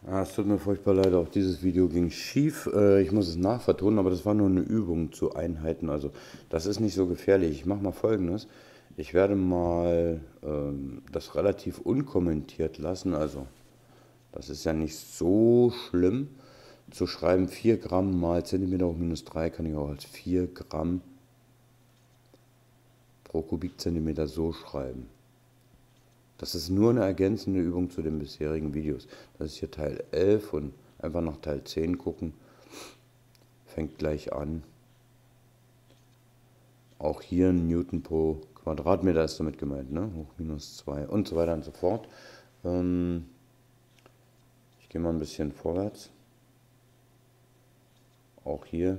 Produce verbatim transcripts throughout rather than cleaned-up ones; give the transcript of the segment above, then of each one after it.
Ah, es tut mir furchtbar leid, auch dieses Video ging schief. Äh, ich muss es nachvertonen, aber das war nur eine Übung zu Einheiten. Also das ist nicht so gefährlich. Ich mache mal Folgendes. Ich werde mal ähm, das relativ unkommentiert lassen. Also das ist ja nicht so schlimm. Zu schreiben vier Gramm mal Zentimeter hoch minus drei kann ich auch als vier Gramm pro Kubikzentimeter so schreiben. Das ist nur eine ergänzende Übung zu den bisherigen Videos. Das ist hier Teil elf und einfach nach Teil zehn gucken. Fängt gleich an. Auch hier Newton pro Quadratmeter ist damit gemeint, ne? Hoch minus zwei und so weiter und so fort. Ähm ich gehe mal ein bisschen vorwärts. Auch hier.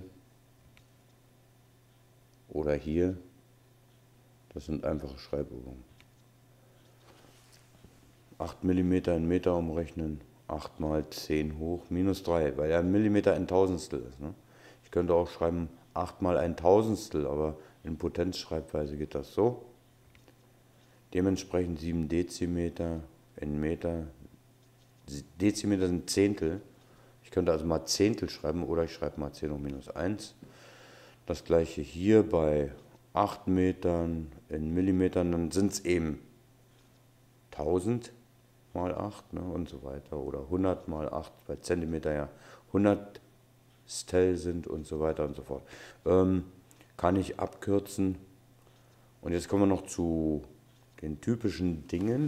Oder hier. Das sind einfache Schreibübungen. acht Millimeter in Meter umrechnen. acht mal zehn hoch minus drei, weil ja ein Millimeter ein Tausendstel ist. Ne? Ich könnte auch schreiben acht mal ein Tausendstel, aber in Potenzschreibweise geht das so. Dementsprechend sieben Dezimeter in Meter. Dezimeter sind Zehntel. Ich könnte also mal Zehntel schreiben oder ich schreibe mal zehn hoch minus eins. Das gleiche hier bei acht Metern in Millimetern, dann sind es eben tausend mal acht, ne, und so weiter. Oder hundert mal acht, weil Zentimeter ja Hundertstel sind und so weiter und so fort. Ähm, kann ich abkürzen. Und jetzt kommen wir noch zu den typischen Dingen.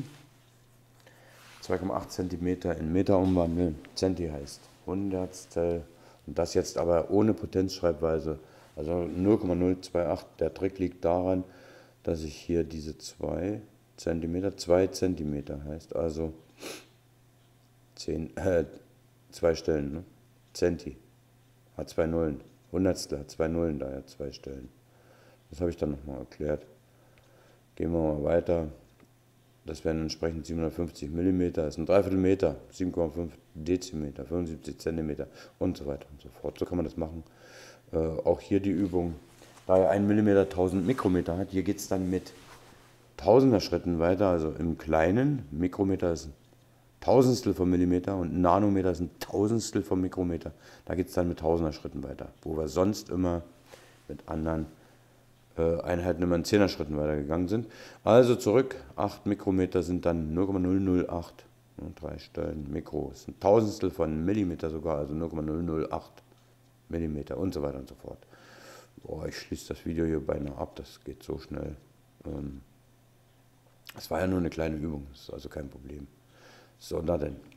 zwei Komma acht Zentimeter in Meter umwandeln. Centi heißt Hundertstel. Und das jetzt aber ohne Potenzschreibweise. Also null Komma null zwei acht. Der Trick liegt daran, dass ich hier diese zwei Zentimeter, zwei Zentimeter heißt, also zehn, äh, zwei Stellen, ne? Centi hat zwei Nullen, Hundertstel hat zwei Nullen, daher zwei Stellen. Das habe ich dann nochmal erklärt. Gehen wir mal weiter. Das wären entsprechend siebenhundertfünfzig Millimeter, das ist ein Dreiviertelmeter, sieben Komma fünf Dezimeter, fünfundsiebzig Zentimeter und so weiter und so fort. So kann man das machen. Äh, auch hier die Übung, da er ein Millimeter tausend Mikrometer hat, hier geht es dann mit Tausender Schritten weiter, also im Kleinen. Mikrometer ist ein Tausendstel von Millimeter und Nanometer ist ein Tausendstel von Mikrometer. Da geht es dann mit Tausender Schritten weiter, wo wir sonst immer mit anderen äh, Einheiten immer in Zehner Schritten weitergegangen sind. Also zurück, acht Mikrometer sind dann null Komma null null acht. Drei Stellen Mikro ist ein Tausendstel von Millimeter sogar, also null Komma null null acht Millimeter und so weiter und so fort. Boah, ich schließe das Video hier beinahe ab, das geht so schnell. Ähm, Es war ja nur eine kleine Übung, das ist also kein Problem. So, na denn.